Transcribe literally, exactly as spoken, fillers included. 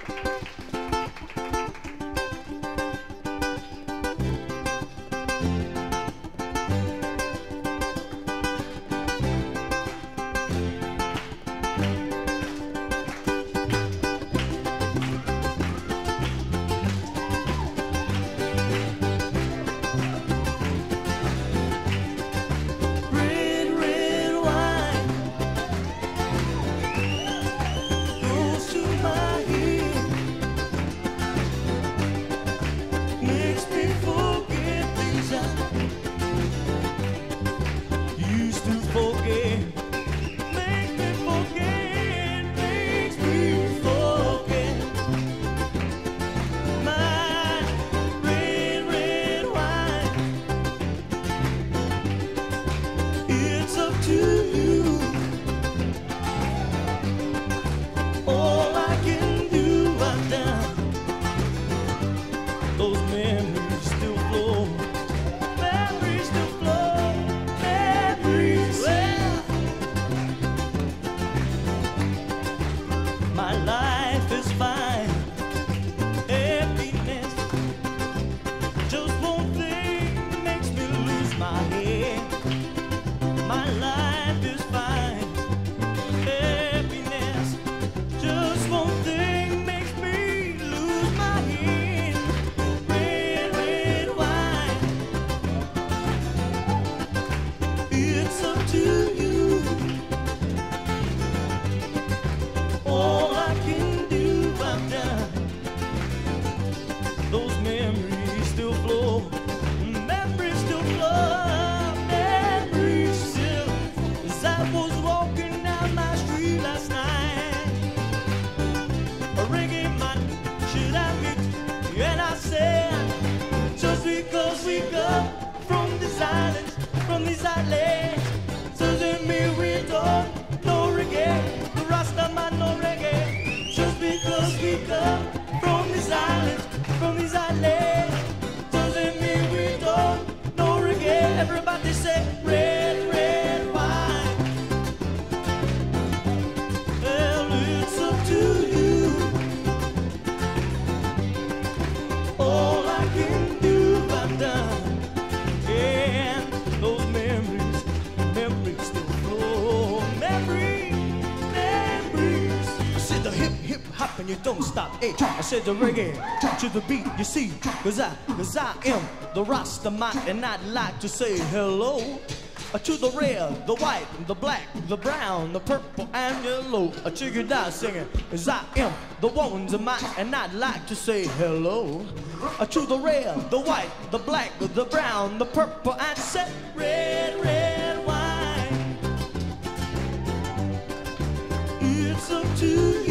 And you don't stop, hey, I said the reggae to the beat, you see, cause I, cause I am the Rasta man, and I'd like to say hello uh, to the red, the white, the black, the brown, the purple and yellow. I check it out singing, cause I am the ones of mine, and I'd like to say hello uh, to the red, the white, the black, the brown, the purple, and say red, red wine. It's up to you.